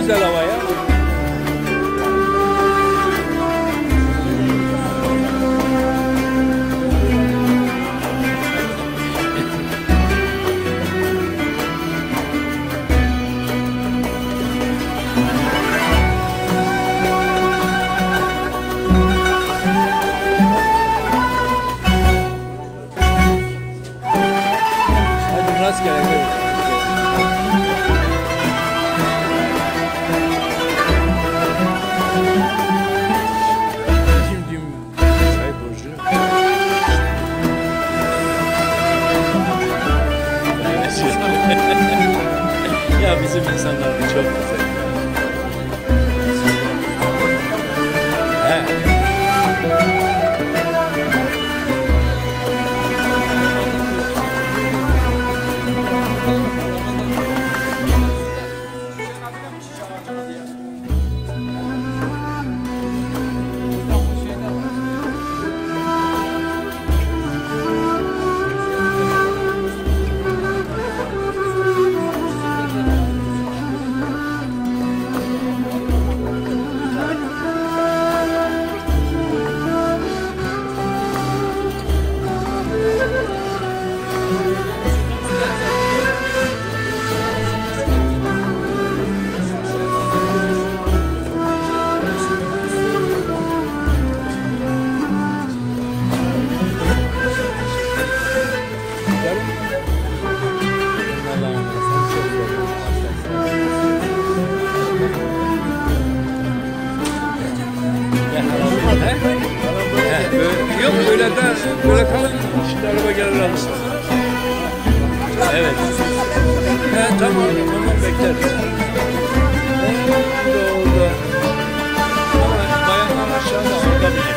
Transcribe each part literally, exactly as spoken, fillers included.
güzel hava ya. Hadi rastgele. Ya bizim insanlar da çok güzel. He. Yok öyle de böyle kalın. Şimdi araba gelir alırsın. Evet. He tamam tamam bekleriz. Oldu. Ama bayanlar aşağıda orada bir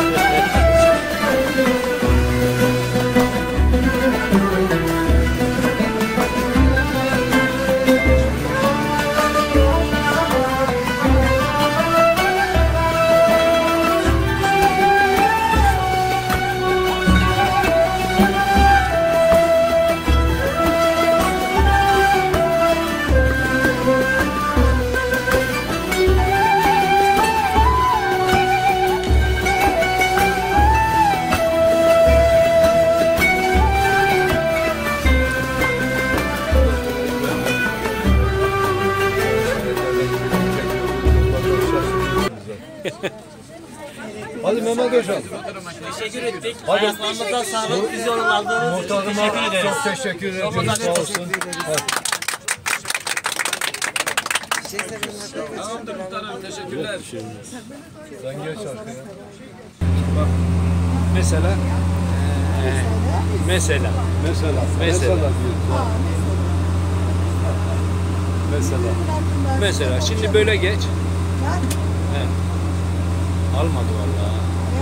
Hadi Mehmet Hocam. Teşekkür ettik. Ayaklarımıza sağlık. Bizi yollandığınız için teşekkür ederiz. Çok teşekkür ederim. Sağ olsun. Tamamdır muhtarım. Teşekkürler. Sen geç arkaya. Bak mesela ee, mesela Mesela. Mesela. Mesela. mesela mesela şimdi böyle geç. He. Almadı vallahi.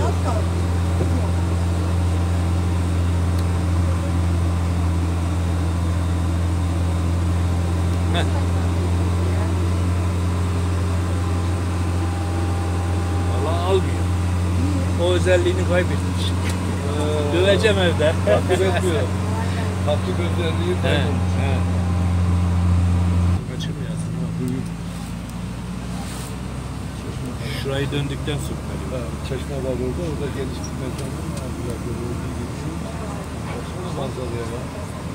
Heh. Vallahi almıyor. O özelliğini kaybetmiş. Ee, Döveceğim evde. Takip etmiyor. Takip özelliği kaybolmuş. Kaçırmıyor aslında. Şurayı döndükten sonra. Çeşme var orada. Orada geniş bir mekan var. Böyle olduğu gibi. Manzaraya var.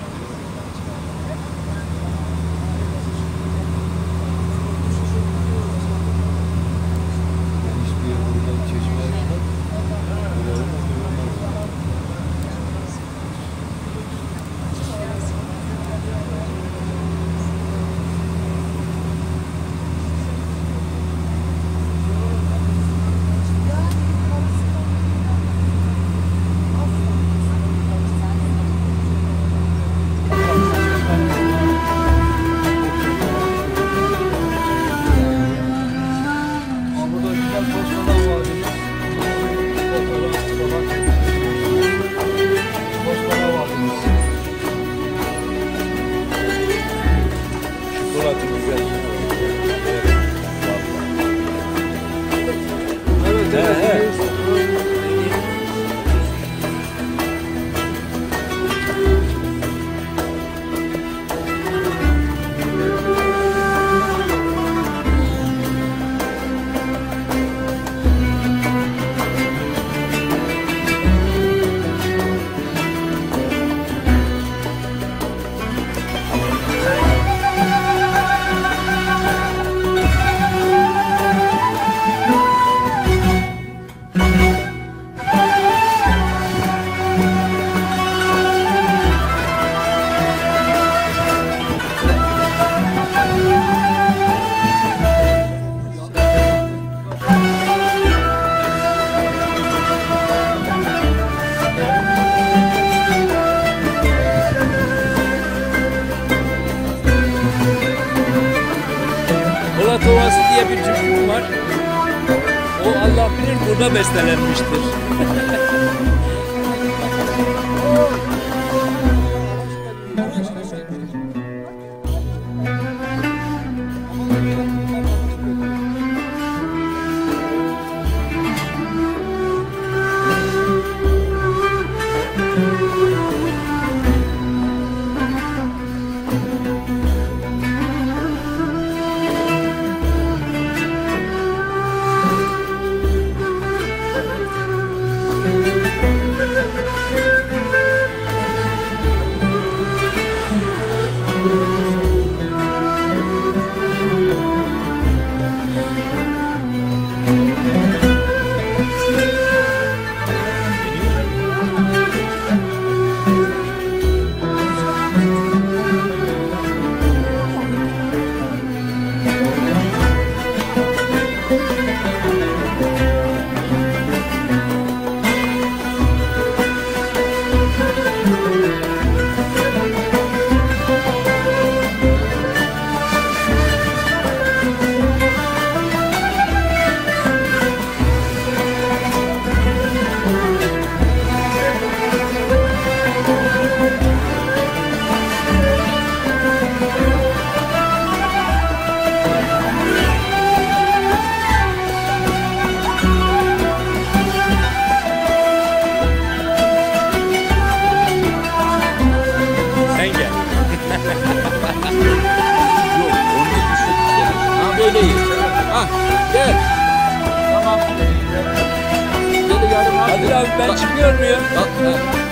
Geniş bir yer oradan çeşme var. Burada güzel postalar var. burada bestelenmiştir. Sen gel. Yok, onu da düşün. Ha böyle iyi. Ha gel. Tamam. Gel yarım abi. Kadir abi ben çıkıyor muyum? Bak, ha.